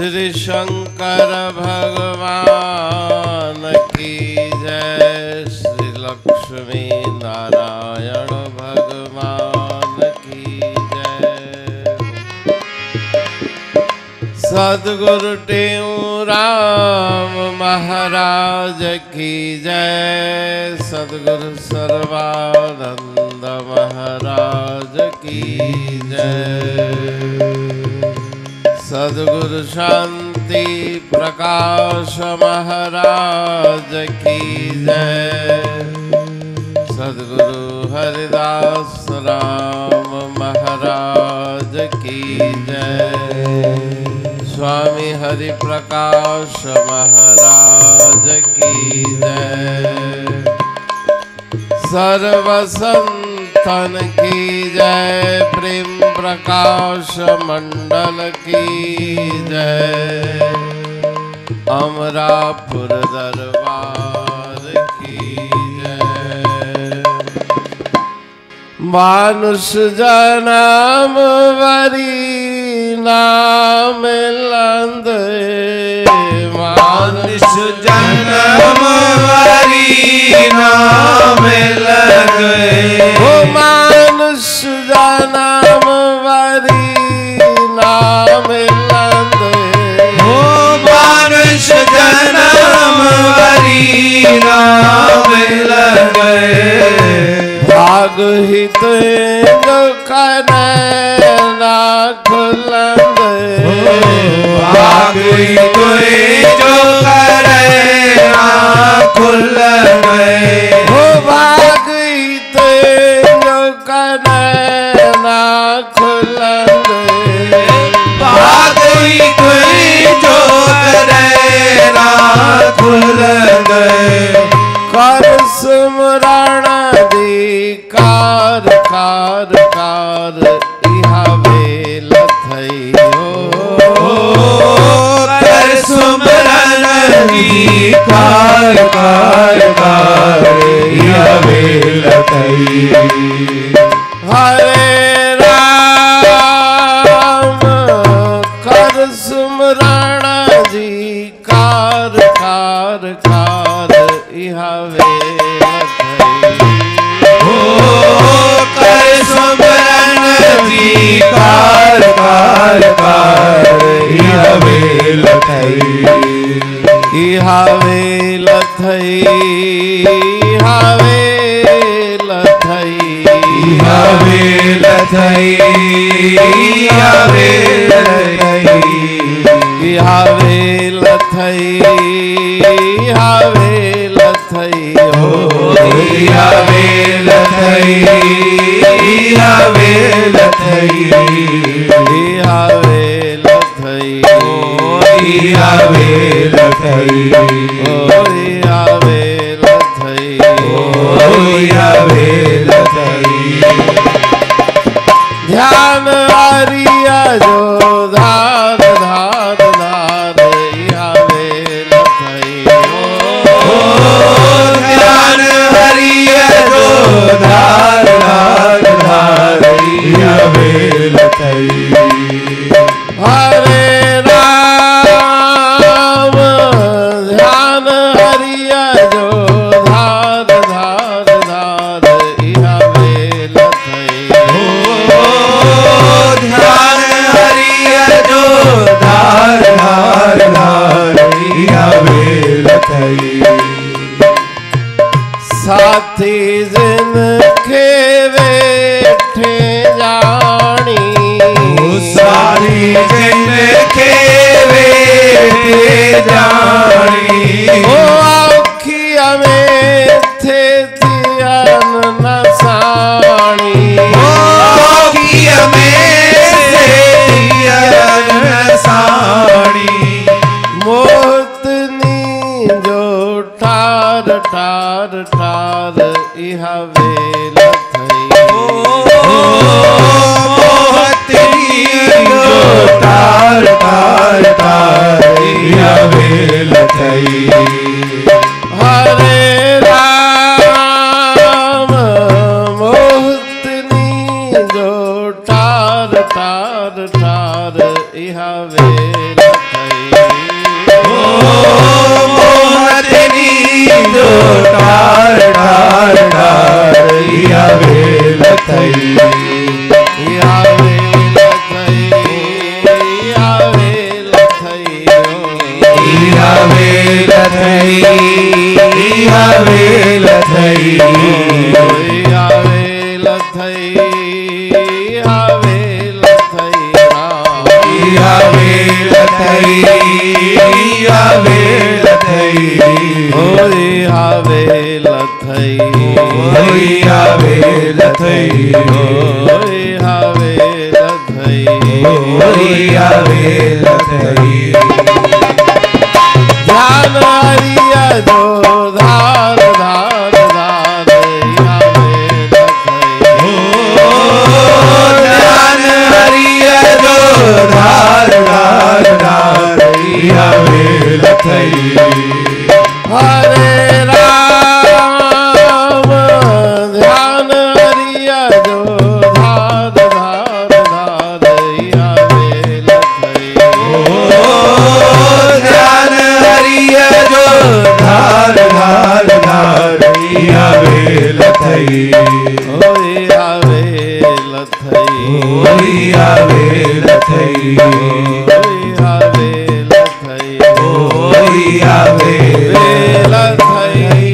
श्री शंकर भगवान की जय, श्री लक्ष्मी नारायण भगवान की जय। सद्गुरु टेऊराम महाराज की जय, सद्गुरु सर्वानंद महाराज की जय। सद्गुरु शांति प्रकाश महाराज की जय, सद्गुरु हरिदास राम महाराज की जय, स्वामी हरि प्रकाश महाराज की जय। सर्व संतन की जय, प्रेम प्रकाश मंडल की जय, अमरापुर दरबार की जय। मानुष जन्म वरी नाम लंद, मानुष जन्म वरी नाम लगे, ओ मानुष जन्म वरी नाम लंद, ओ मानुष जन्म वरी नाम लगे। भाग हित जो कनैना खुलंद, भाग हित जो कनैना खुल गए, हो भाग हित जो कनैना खुलंद, भाग हित जो कनैना खुल गए। कर सुमरण कार कार कार इहा वेल थई हो, कर सुमरन की कार कार कार या वेल थई। हरे राम कर सुमरण जी कार कार कार इहा वेल थई हो, कर सुमरन की कार कार कार या वेल थई। इहा वेल थई, इहा वेल थई, इहा वेल थई, इहा वेल थई, इहा वेल थई, इहा वेल थई हो, इहा वेल थई, इहा वेल थई, इहा वेल थई, इहा वेल थई, ओ इहा वेल थई, इहा वेल थई। ध्यान हरिया जो धार धार धार इहा वेल थई ओ ध्यान हरिया जो धार धार धार इहा वेल थई। हरे राम ध्यान हरिया जो धार धार धार इहा वेल थई ओ ध्यान हरिया जो धार धार धार इहा वेल थई। साथी जिनके बैठे जानी, सारी जिनके बेटे जानी, ओ आखिया में थे थियन नसानी, आखिया में से दियन साड़ी, मोहतनी जो ठार ठार ठार इहा वेल थई मोहतनी जो तार तार तार इहा वेल थई। हरे राम मोहतनी जो ठार ठार ठार इहा वेल थई થઈ ઇહા વેલ થઈ ઇહા વેલ થઈ ઇહા વેલ થઈ ઇહા વેલ થઈ ઇહા વેલ થઈ ઇહા વેલ થઈ ઇહા વેલ થઈ ઇહા વેલ થઈ ઇહા વેલ થઈ ધ્યાન હરિય જો ધાર ધાર ધાર ઇહા વેલ થઈ ધ્યાન હરિય જો ધાર ધાર ધાર ઇહા વેલ થઈ હરે રામ ધ્યાન હરિય જો ધાર ધાર ધાર ઇહા વેલ થઈ ધ્યાન હરિય જો ધાર ધાર ધાર ઇહા વેલ થઈ ઇહા વેલ થઈ ઇહા વેલ થઈ ઇહા વેલ થઈ ઇહા વેલ થઈ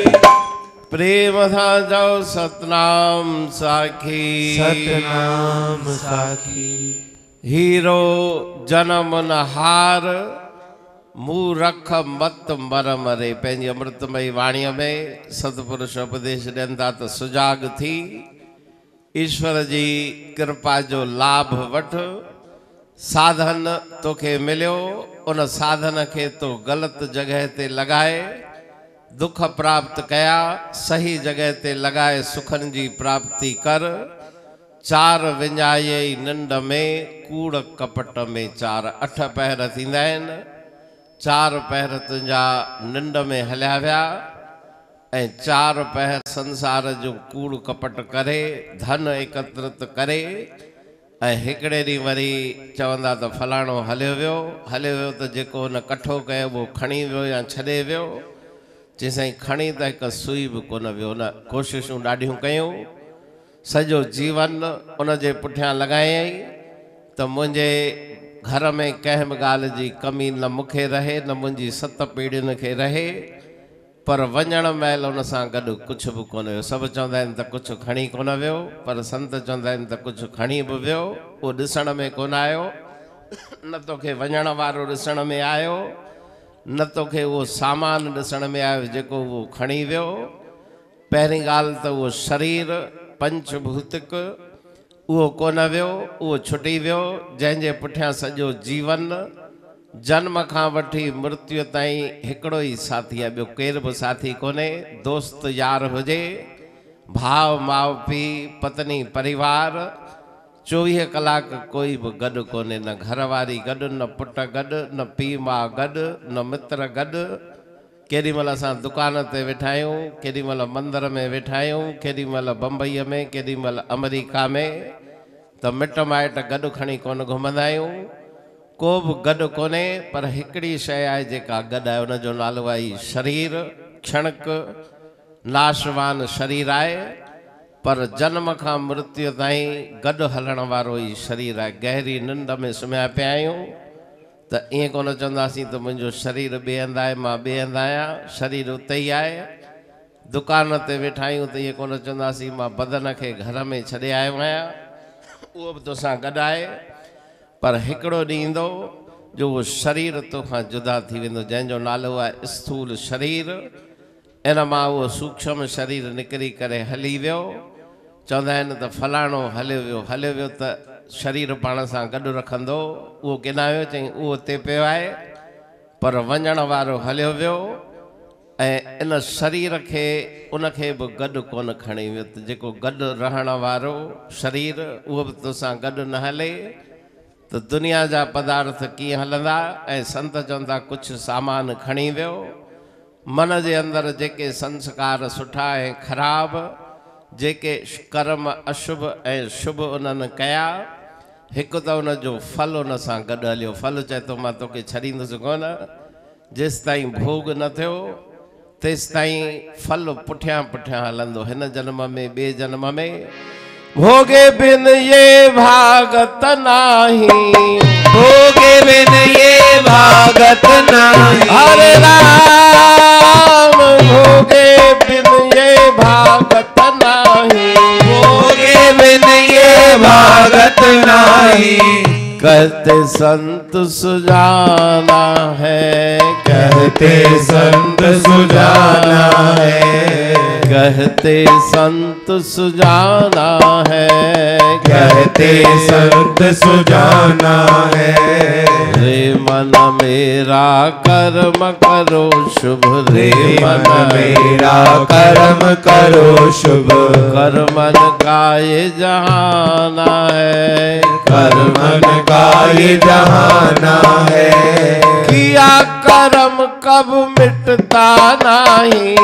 પ્રેમ સાં જાઓ સતનામ સાખી સતનામ સાખી हीरो जन्म न हार मुँह रख मत मर मरे पंहिंजी अमृतमयी वाणीअ में सतपुरुष उपदेश ॾियनि था त सुजाग थी ईश्वर जी कृपा जो लाभ वठ साधन तोखे मिलियो उन साधन खे तो ग़लति जॻह ते लॻाए दुख प्राप्त कया सही जॻह ते लॻाए सुखनि जी प्राप्ति कर चार विञाए निंड में कूड़ कपट में चार अठ पहर थींदा आहिनि चार पहर तुंहिंजा निंड में हलिया विया ऐं चार पहर संसार जो कूड़ कपट करे धन एकत्रित करे ऐं हिकिड़े ॾींहुं वरी चवंदा त फलाणो हलियो वियो त जेको हुन कठो कयो उहो खणी वियो या छॾे वियो चई साईं खणी त हिकु सुई बि कोन वियो न कोशिशूं ॾाढियूं कयूं सॼो जीवन उन जे पुठियां लॻायई त मुंहिंजे घर में कंहिं बि ॻाल्हि जी कमी न मूंखे रहे न मुंहिंजी सत पीढ़ियुनि खे रहे पर वञण महिल उन सां गॾु कुझु बि कोन वियो सभु चवंदा आहिनि त कुझु खणी कोन वियो पर संत चवंदा आहिनि त कुझु खणी बि वियो उहो ॾिसण में कोन आयो न तोखे वञण वारो ॾिसण में आयो न तोखे उहो सामान ॾिसण में आयो जेको उहो खणी वियो पहिरीं ॻाल्हि त उहो शरीर पंचभूतिक उहो कोन वियो उहो छुटी वियो जंहिंजे पुठियां सॼो जीवन जन्म खां वठी मृत्यु ताईं हिकिड़ो ई साथी आहे ॿियो केर बि साथी कोन्हे दोस्त यार हुजे भाउ माउ पीउ पत्नी परिवार 24 कलाक कोई बि गॾु कोन्हे न घरवारी गॾु न पुट गॾु न पीउ माउ गॾु न मित्र गॾु केॾीमहिल असां दुकान ते वेठा आहियूं केॾीमहिल मंदर में वेठा आहियूं केॾीमहिल बम्बईअ में केॾीमहिल अमेरिका में त मिट माइट गॾु खणी कोन घुमंदा आहियूं को बि गॾु कोन्हे पर हिकिड़ी शइ आहे जेका गॾु आहे उनजो नालो आहे शरीर क्षणिक नाशवान शरीर आहे पर जन्म खां मृत्यु ताईं गॾु हलण वारो ई शरीर आहे गहरी निंड में सुम्हिया पिया आहियूं त ईअं कोन चवंदासीं त मुंहिंजो शरीर ॿिए हंधि आहे मां ॿिए हंधि आहियां शरीर उते ई आहे दुकान ते वेठा आहियूं त ईअं कोन चवंदासीं मां बदन खे घर में छॾे आयो आहियां उहो बि तोसां गॾु आहे पर हिकिड़ो ॾींहुं ईंदो जो उहो शरीर तोखां जुदा थी वेंदो जंहिंजो नालो आहे स्थूल शरीर इन मां उहो सूक्ष्म शरीर निकिरी करे हली वियो चवंदा आहिनि त फलाणो हलियो वियो त शरीर पाण सां गॾु रखंदो उहो किना वियो चई उहो उते पियो आहे पर वञण वारो हलियो वियो ऐं इन शरीर खे उनखे बि गॾु कोन खणी वियो त जेको गॾु रहण वारो शरीर उहो बि तोसां गॾु न हले त दुनिया जा पदार्थ कीअं हलंदा ऐं संत चवंदा कुझु सामान खणी वियो मन जे अंदरि जेके संस्कार सुठा ऐं ख़राब जेके कर्म अशुभ ऐं शुभ उन्हनि कया हिकु त उनजो फल उन सां गॾु हलियो फल चए थो मां तोखे छॾींदुसि कोन जेसि ताईं भोग न थियो तेसि ताईं फल पुठियां पुठियां हलंदो हिन जन्म में ॿिए जन्म में भोगे बिन ये भागत नाही भोगे बिन ये भागत नाही हरे राम नाही। कहते संत सुजाना है, कहते संत सुजाना है, कहते संत सुजाना है, कहते संत सुजाना है। रे मन मेरा कर्म करो शुभ, रे मन मेरा कर्म करो शुभ। कर्मन का ये जहाना है, कर्मन का ये जहाना है। किया कर्म कब मिटता नहीं,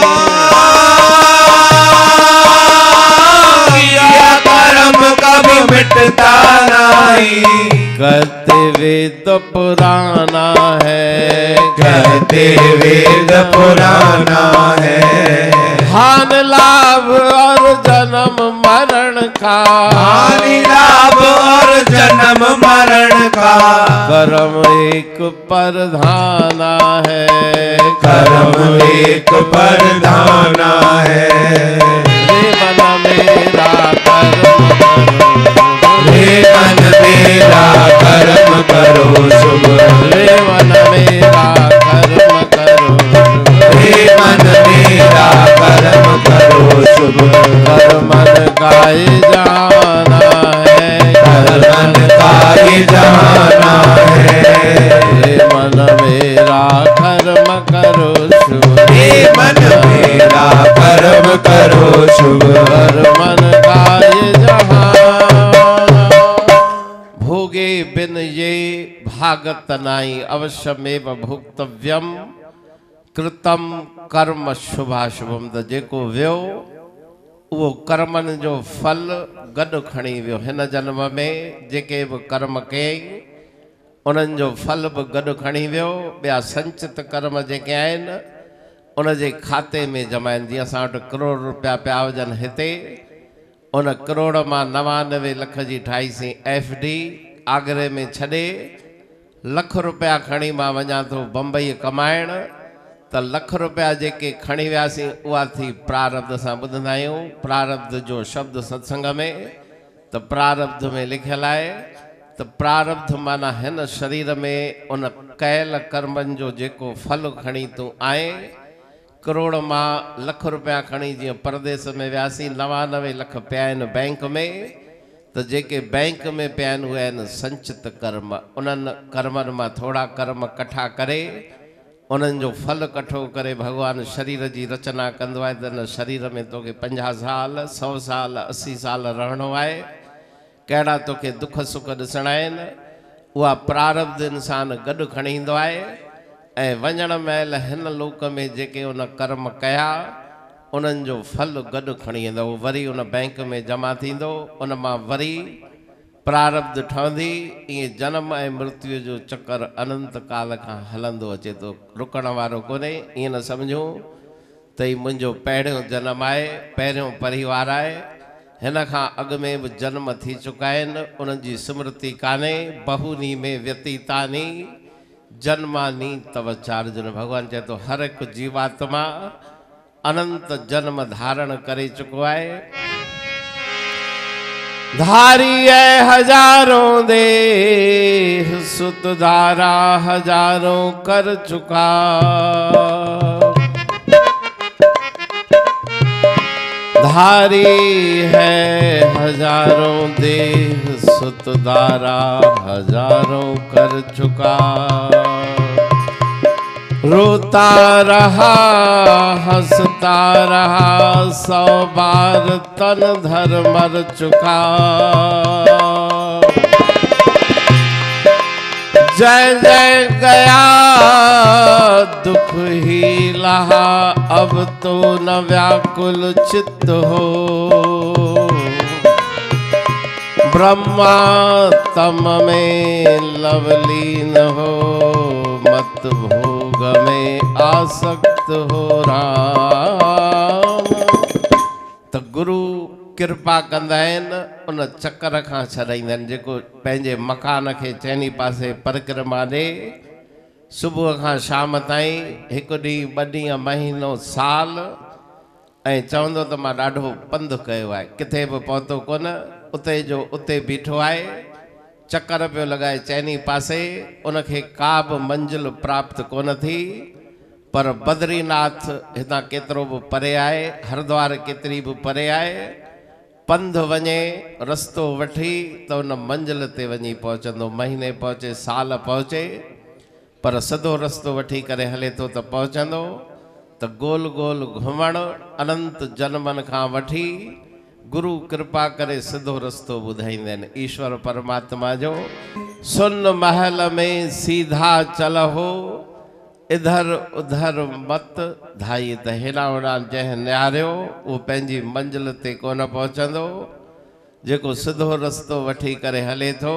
किया कर्म कभी मिटता नहीं। कहते वेद पुराना है, कहते वेद पुराना है। हान लाभ और जन्म मरण का, हानि लाभ और जन्म मरण का। कर्म एक प्रधाना है, कर्म एक प्रधाना है। रे मन मेरा कर्म करो, रे मन मेरा कर्म करो शुभ। रे मन मेरा कर्म करो, रे मन मेरा कर्म करो शुभ। कर्मन का ये जाना है, कर्मन का ये जहाना है। रे मन मेरा कर्म करो शुभ, रे मन मेरा कर्म करो शुभ। कर्मन का ये जहाना। भोगे बिन ये भागत नाई, अवश्यमेव भुक्तव्यम कृतम कर्म शुभाशुभम। त जेको वियो उहो कर्मनि जो फल गॾु खणी वियो। हिन जन्म में जेके बि कर्म कयई उन्हनि जो फल बि गॾु खणी वियो। ॿिया संचित कर्म जेके आहिनि उन जे खाते में जमा आहिनि। जीअं असां वटि करोड़ रुपया पिया हुजनि हिते, उन करोड़ मां 99 लख जी ठाहीसीं FD आगरे में छॾे, लख रुपया खणी मां वञा थो बम्बई कमाइण, त लख रुपया जेके खणी वियासीं उहा थी प्रारब्ध। सां ॿुधंदा आहियूं प्रारब्ध जो शब्द सत्संग में, त प्रारब्ध में लिखियलु आहे त प्रारब्ध माना हिन शरीर में उन कयल कर्मनि जो जेको फल खणी तूं आए। करोड़ मां लख रुपया खणी जीअं परदेस में वियासीं, 99 लख पिया आहिनि बैंक में, त जेके बैंक में पिया आहिनि उहे आहिनि संचित कर्म। उन्हनि कर्मनि मां थोरा कर्म कठा करे उन्हनि जो फल कठो करे भॻवानु शरीर जी रचना कंदो आहे। त हिन शरीर में तोखे 50 साल 100 साल 80 साल रहणो आहे। कहिड़ा तोखे दुख सुख ॾिसणा आहिनि, उहा प्रारब्ध इंसान गॾु खणी ईंदो आहे। ऐं वञण महिल हिन लोक में जेके उन कर्म कया उन्हनि जो फल गॾु खणी ईंदो, उहो वरी उन बैंक में जमा थींदो। उन मां वरी प्रारब्ध ठहंदी। ईअं जनम ऐं मृत्यु जो चक्कर अनंत काल खां हलंदो अचे थो, रुकण वारो कोन्हे। ईअं न सम्झूं त ही मुंहिंजो पहिरियों जनम आहे, पहिरियों परिवार आहे। हिन खां अॻु में बि जन्म थी चुका आहिनि, उन्हनि जी स्मृति कान्हे। बहुनी में व्यतीतानी जन्मानी तव चार्जुन। भगवान चए थो हर हिकु जीवात्मा अनंत जन्म धारण करे चुको आहे। धारी है हजारों देह, सुत धारा हजारों कर चुका। धारी है हजारों देह, सुत धारा हजारों कर चुका। रोता रहा हंसता रहा, 100 बार तन धर मर चुका। जय जय गया दुख ही लहा, अब तो न व्याकुल चित्त हो। ब्रह्मा तम में लवलीन हो, मत भोग में आसक्त हो राम। त गुरु कृपा कंदा आहिनि, उन चक्कर खां छॾाईंदा आहिनि। जेको पंहिंजे मकान खे चइनी पासे परिक्रमा ॾे, सुबुह खां शाम ताईं, हिकु ॾींहुं 2 ॾींहं महीनो साल, ऐं चवंदो त मां ॾाढो पंधु कयो आहे, किथे बि पहुतो कोन, उते जो उते बीठो आहे। चक्कर पे लगाए चैनी पासे, उनखे का बि मंजिल प्राप्त कोन थी। पर बद्रीनाथ हितां केतिरो बि परे आहे, हरिद्वार केतिरी बि परे आहे, पंध वञे रस्तो वठी त उन मंजिल ते वञी पहुचंदो। महीने पहुचे, साल पहुचे, पर सिधो रस्तो वठी करे हले थो त पहुचंदो। त गोल गोल घुमण अनंत जन्मनि खां वठी गुरु कृपा करे सिधो रस्तो ॿुधाईंदा आहिनि ईश्वर परमात्मा जो। सुन महल में सीधा चलहो, इधर उधर मत धाई। त हेॾां होॾां जंहिं निहारियो उहो पंहिंजी मंजिल ते कोन पहुचंदो। जेको सिधो रस्तो वठी करे हले थो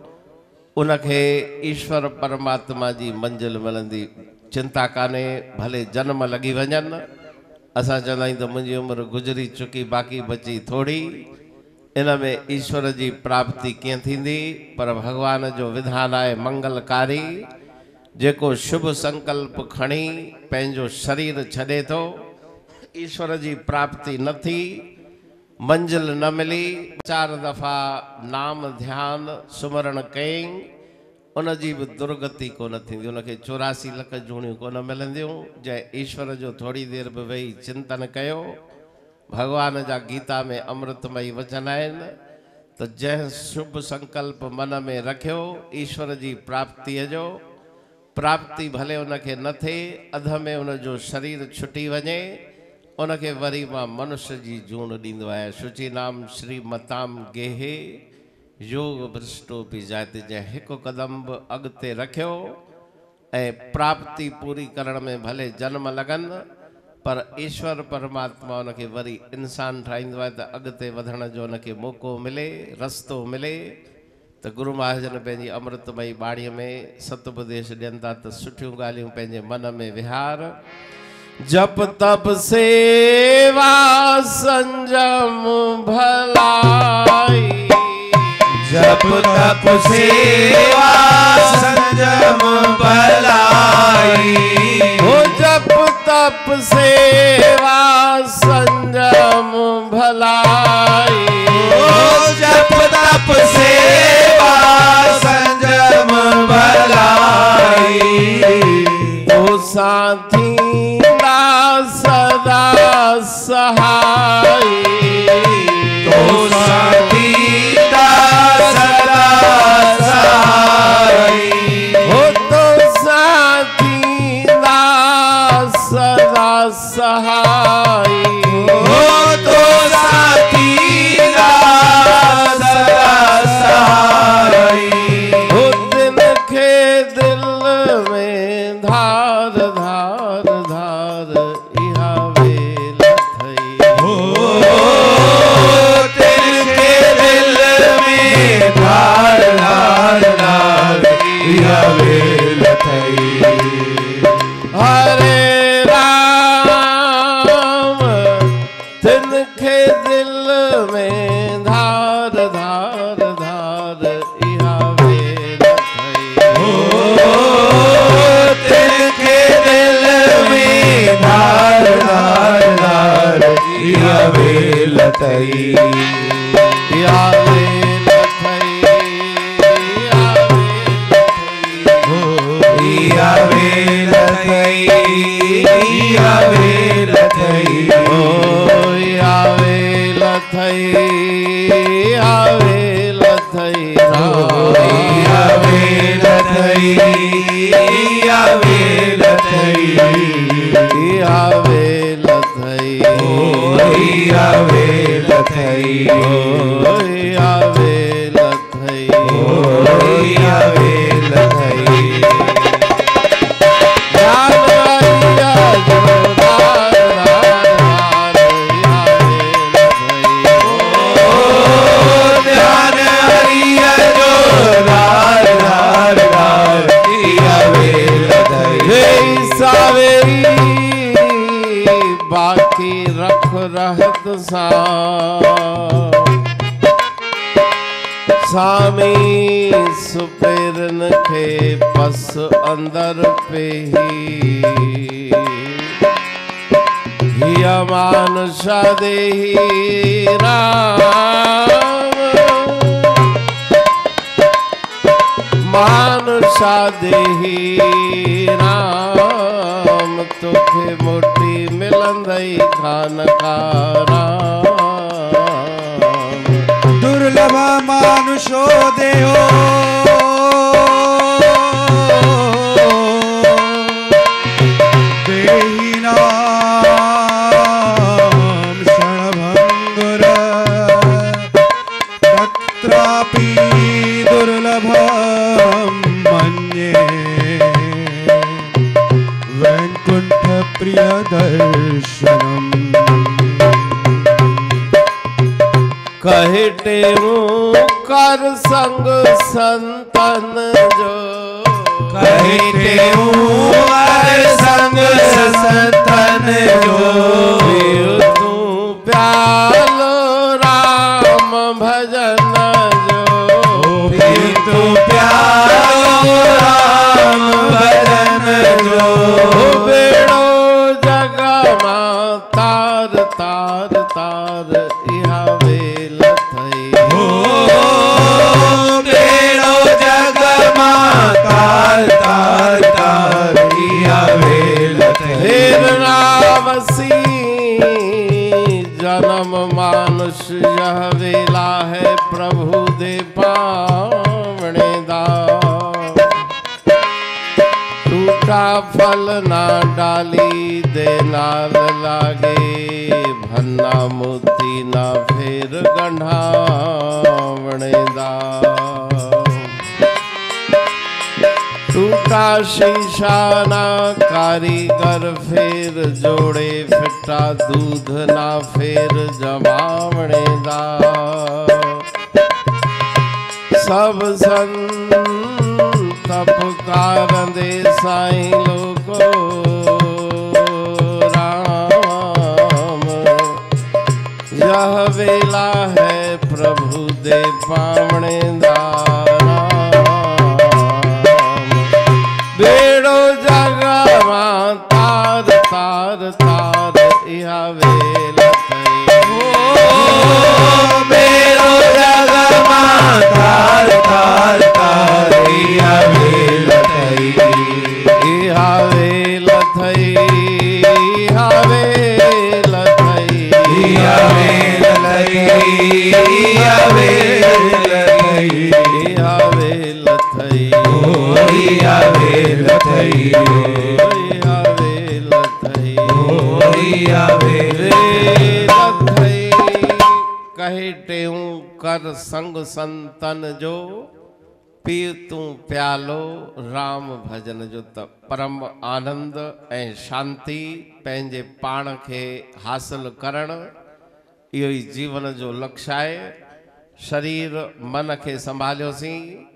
उनखे ईश्वर परमात्मा जी मंजिल मिलंदी। चिंता कान्हे, भले जन्म लॻी वञनि। असां चवंदा आहियूं त मुंहिंजी उमिरि गुज़री चुकी, बाक़ी बची थोड़ी। इन में ईश्वर जी प्राप्ति कीअं थींदी? पर भगवान जो विधान आहे मंगलकारी। जेको शुभ संकल्प खणी पंहिंजो शरीर छॾे थो, ईश्वर जी प्राप्ति न थी, मंजिल न मिली, 4 दफ़ा नाम ध्यान सुमरण कयईं, उन जी बि दुर्गति कोन थींदी। उनखे 84 लख जूणियूं कोन मिलंदियूं। जंहिं ईश्वर जो थोड़ी देरि बि वेही चिंतन कयो। भगवान जा गीता में अमृतमयी वचन आहिनि त जंहिं शुभ संकल्प मन में रखियो ईश्वर जी प्राप्तिअ जो, प्राप्ति भले उनखे न थिए, अध में उनजो शरीर छुटी वञे, उनखे वरी मां मनुष्य जी जूण ॾींदो आहियां। शुचि नाम श्रीमताम गेहे योग भ्रष्टो पी जाते। जंहिं हिकु कदम बि अॻिते रखियो ऐं प्राप्ति पूरी करण में भले जन्म लॻनि, पर ईश्वर परमात्मा उनखे वरी इंसान ठाहींदो आहे त अॻिते वधण जो उनखे मौक़ो मिले, रस्तो मिले। त गुरु महाजन पंहिंजी अमृतमयी बाणीअ में सतुपदेश ॾियनि था त सुठियूं ॻाल्हियूं पंहिंजे मन में विहार। जप तप सेवा संजम भलाई, जप तप सेवा संजम भलाई। हो जप तप सेवा संजम भलाई। हो जप तप सेवा संजम भलाई। ओ साथी सदा सहाय, तो साथी सदा सहाय। हो तो साथी सदा सहाय। हो तो साथी सदा सहाय। हो दिन के दिल में धार धार धार इहा वेल थई। हो तिनके दिल में धार धार धार इहा वेल थई। हरे राम तिनके दिल में धार धार धार इहा वेल थई। हो तिनके दिल में धार धार धार इहा वेल थई। इहा वेल थई, इहा वेल थई। इहा वेल थई, इहा वेल थई। इहा वेल थई, इहा वेल थई। इहा वेल थई, इहा वेल थई। इहा वेल थई। इहा वेल थई, इहा वेल थई। ध्यान हरिया जो धार धार धार इहा वेल थई। सावेरी बाकी रख रहत सा, सामी सुपेरन के पस अंदर पे ही अमान शादे राम। मानुषा देही राम तोखे मोटी मिलंदई खान का राम। दुर्लभ मानुषो देहो देही नाम क्षणभंगुर तत्रापि दुर्लभं मन्ये वैकुंठ प्रिय दर्शनम। कहे टेऊ कर संग संतन जो कहे टेऊ कर संग संतन जो तू प्यालो राम भजन जो तू प्यालो राम भजन जो बेड़ो जग तार तार तार इहा वेल थई हो बेड़ो जग तार तार तार इहा वेल थई। रावसी जन्म मानुष यह वेला है प्रभु दे पावने दा। टूटा फल ना डाली दे नाल लागे भन्ना मोती ना फेर गंढावने दा। टूटा शीशा ना कारीगर फेर जोड़े फिटा दूध ना फेर जमावने दा। सब संत पुकारंदे साईं लोको राम यह वेला है प्रभु दे पावने दा। बेड़ो जगवा तार तार तार इहा वेल थई हो बेड़ो जगवा तार तार तार इहा वेल थई। इहा वेल थई इहा वेल थई इहा वेल थई इहा वेल थई इहा वेल थई इहा वेल थई इहा वेल थई इहा वेल थई। कहे टेऊ कर संग संतन जो पी तू प्यालो राम भजन जो त परम आनंद ऐं शांति पंहिंजे पाण खे हासिल करण इहो ई जीवन जो लक्ष्य आहे। शरीर मन खे संभालियोसीं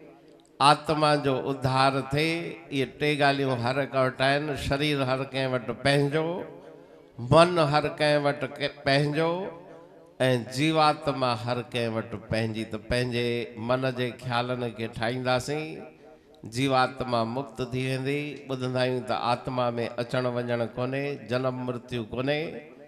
आत्मा जो उद्धार थे ये टे ॻाल्हियूं हर हिक वटि आहिनि। शरीर हर कंहिं वटि पंहिंजो मन हर कंहिं वटि पंहिंजो ऐं जीवात्मा हर कंहिं वटि पंहिंजी। त पंहिंजे मन जे ख़्यालनि खे ठाहींदासीं जीवात्मा मुक्त थी वेंदी। ॿुधंदा आहियूं त आत्मा में अचण वञण कोन्हे जनम मृत्यु कोन्हे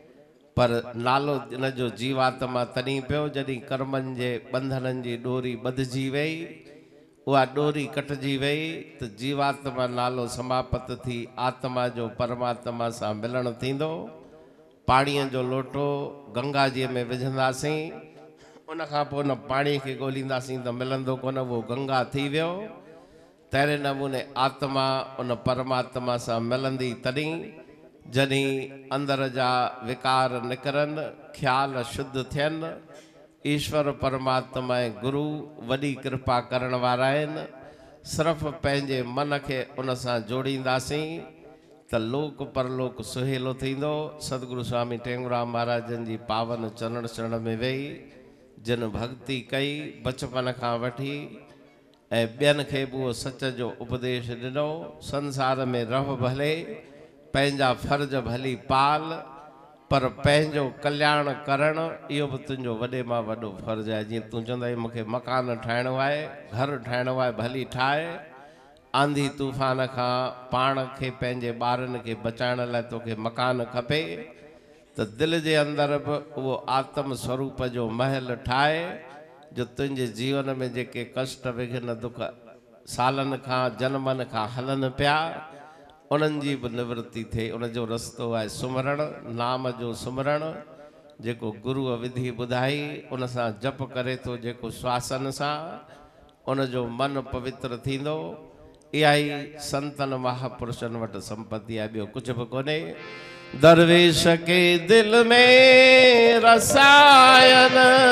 पर नालो इन जो जीवात्मा तॾहिं पियो जॾहिं कर्मनि जे बंधननि जी डोरी ॿधिजी वई उहा डोरी कटिजी वई त जीवात्मा नालो समाप्त थी आत्मा जो परमात्मा सां मिलणु थींदो। पाणीअ जो लोटो गंगा जी में विझंदासीं उन खां पोइ उन पाणीअ खे ॻोल्हींदासीं त मिलंदो कोन उहो गंगा थी वियो। तहिड़े नमूने आत्मा उन परमात्मा सां मिलंदी तॾहिं जॾहिं अंदर जा विकार निकिरनि ख़्याल शुद्ध थियनि। ईश्वर परमात्मा ऐं गुरु वॾी कृपा करण वारा आहिनि। सिर्फ़ु पंहिंजे मन खे उन सां जोड़ींदासीं त लोक परलोक सुहेलो थींदो। सतगुरु स्वामी टेऊंराम महाराजनि जी पावन चरण चरण में वेही जिन भक्ति कई बचपन खां वठी ऐं ॿियनि खे बि उहो सच जो उपदेश ॾिनो। संसार में रह भले पंहिंजा फर्ज़ भली पाल पर पंहिंजो कल्याण करणु इहो बि तुंहिंजो वॾे मां वॾो फर्ज़ु आहे। जीअं तूं चवंदा आहीं मूंखे मकान ठाहिणो आहे घर ठाहिणो आहे भली ठाहे। आंधी तूफ़ान खां पाण खे पंहिंजे ॿारनि खे बचाइण लाइ तोखे मकान खपे त दिलि जे अंदरि बि उहो आत्म स्वरूप जो महल ठाहे जो तुंहिंजे जीवन में जेके कष्ट विघ्न दुख सालन खां जन्मनि खां हलन पिया उन्हनि जी बि निवृत्ति थिए। उन जो रस्तो आहे सुमरण, नाम जो सुमरण, जेको गुरुअ विधि ॿुधाई उन सां जप करे थो जेको श्वासन सां, उन जो मन पवित्र थींदो। इहा ई संतन महापुरुषनि वटि संपत्ति आहे, ॿियो कुझु बि कोन्हे। दरवेश के दिल में रसायन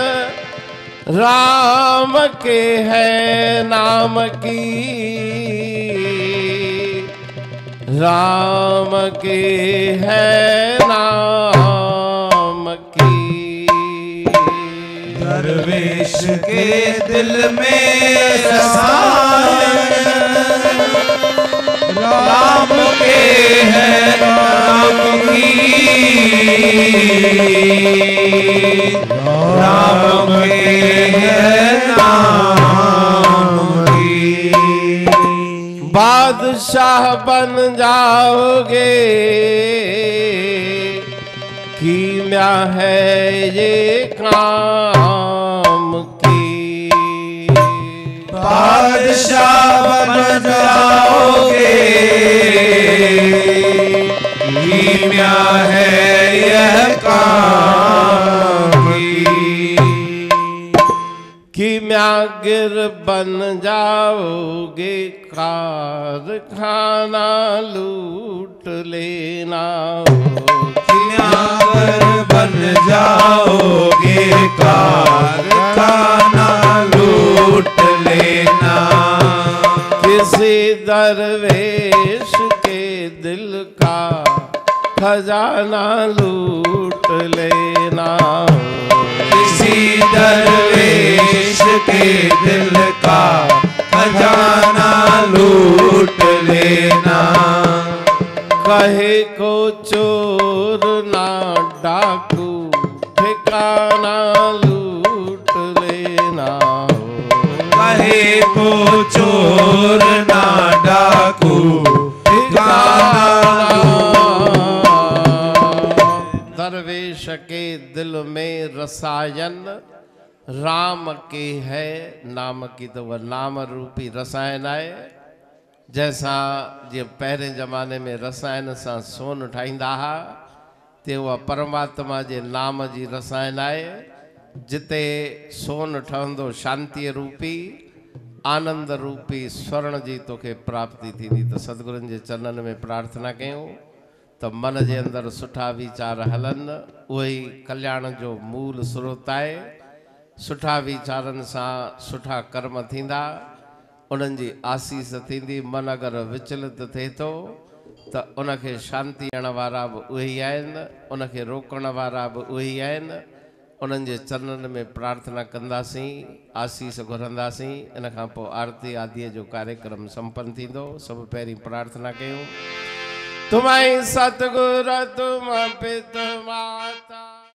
राम के है नाम की, राम के है नाम की। दरवेश के दिल में रसायन राम के है नाम की, राम के है नाम की। बादशाह बन जाओगे कीमिया है ये काम की, बादशाह बन जाओगे कीमिया है यह काम की। कीमियागिर बन जाओगे कारखाना लूट लेना, कीमियागर बन जाओगे कारखाना लूट लेना। किसी दरवेश के दिल का खजाना लूट लेना, किसी दरवेश के दिल का खजाना लूट लेना। कहे को चोर ना डाकू ठिकाना लूट लेना, कहे को चोर ना डाकू ठिकाना। दरवेश के दिल में रसायन राम के है नाम की, तो वह नाम रूपी रसायन आहे। जैसा जीअं पहिरें ज़माने में रसायन सां सोन ठाहींदा हुआ, ते उहा परमात्मा जे नाम जी रसायन आहे। जिते सोन ठहंदो शांतीअ रूपी आनंद रूपी स्वर्ण जी तोखे प्राप्ति थींदी। त सतगुरुनि जे चरणनि में प्रार्थना कयूं त मन जे अंदरि सुठा वीचार हलनि, उहो ई कल्याण जो मूल स्रोत आहे। सुठा वीचारनि सां सुठा कर्म थींदा, उन्हनि जी आसीस थींदी। मन अगरि विचलित थिए थो त उनखे शांति ॾियण वारा बि उहे ई आहिनि, उनखे रोकण वारा बि उहे ई आहिनि। उन्हनि जे चरणनि में प्रार्थना कंदासीं, आसीस घुरंदासीं। इन खां पोइ आरती आदि जो कार्यक्रम संपन्न थींदो। सभु पहिरीं प्रार्थना कयूं। तुम्हारी सतगुरु तुम पित माता।